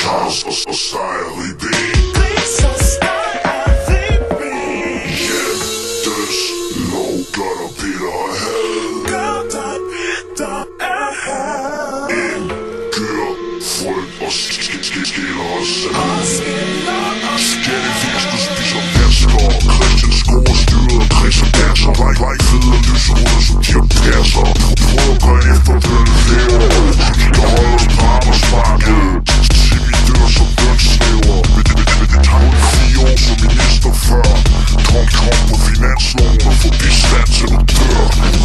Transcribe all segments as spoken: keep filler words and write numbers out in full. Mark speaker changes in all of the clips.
Speaker 1: kaos og, og sejr i ben.
Speaker 2: Pris og sejr i ben.
Speaker 1: Jentes lov gør dig bitter af had.
Speaker 2: Gør dig bitter af had.
Speaker 1: En gør frygt og skiller os selv.
Speaker 2: Og skiller os
Speaker 1: Skattevis, du spiser vasker. Christian skoer styret og Christian danser. Vej, vej, fede og lyseruder som de har passer. Prøv at gøre efter den lever. Så de kan holde os på arbejdsmarkedet. Sig vi dør som lønsnæver. Med det, med det, med det tager hun fire år som minister før. Kom, kom på finansloven og få bistand til du dør.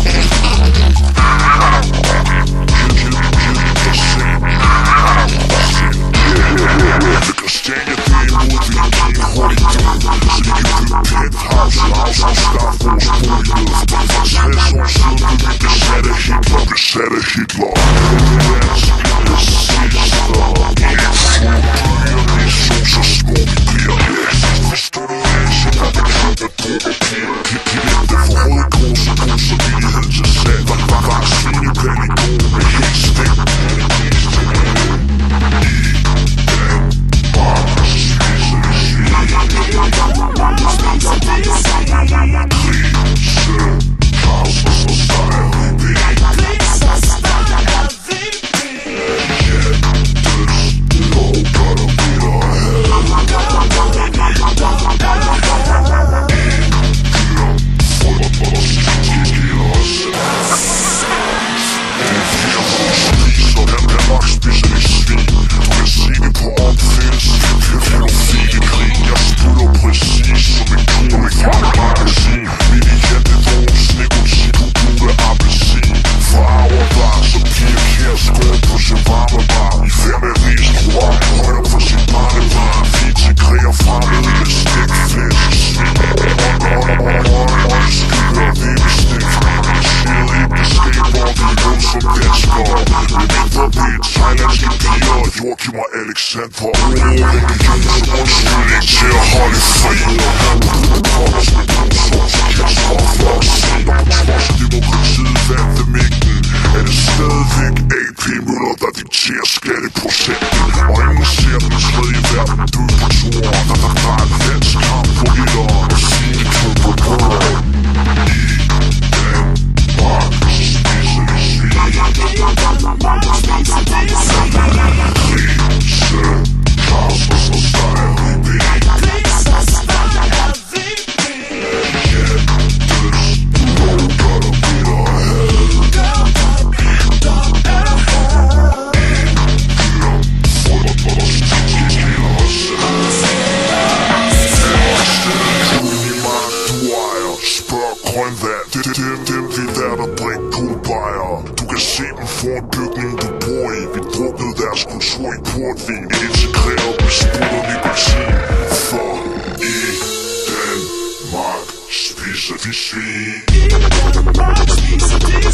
Speaker 1: Christiania, det er imod, vi har givet hurtigt død. Så de kan bygge penthouse, house og starte vores bolighed. For bare for tres år siden blev vi besat af Hitler, besat af Hitler. Helt fuld byer, mission, så små vi bliver. Forstår du det, så der er købt af dropapir. Det er for røde kors og konservillighed til salg. Vaccineplan i går med helt stegt. Joachim og Alexander Uafhængig som undskyldning til at holde fri. Og kommers med blodsorg, så kan straffer se. Og på trods af demokratiet vandt dem mængden, er det stadigvæk A P Møller, der dikterer skatteprocenten. Og ingen ser den tredje verden død på toren. Der er en landskamp på etteren og fire to på påren. I Danmark spiser de svin. Dem, dem, vi der, der drikker guldbejer. Du kan se dem foran bygningen, du bor i. Vi druknede deres kultur i portvin. Integreret med spud og nikotin. For i Danmark spiser vi svin.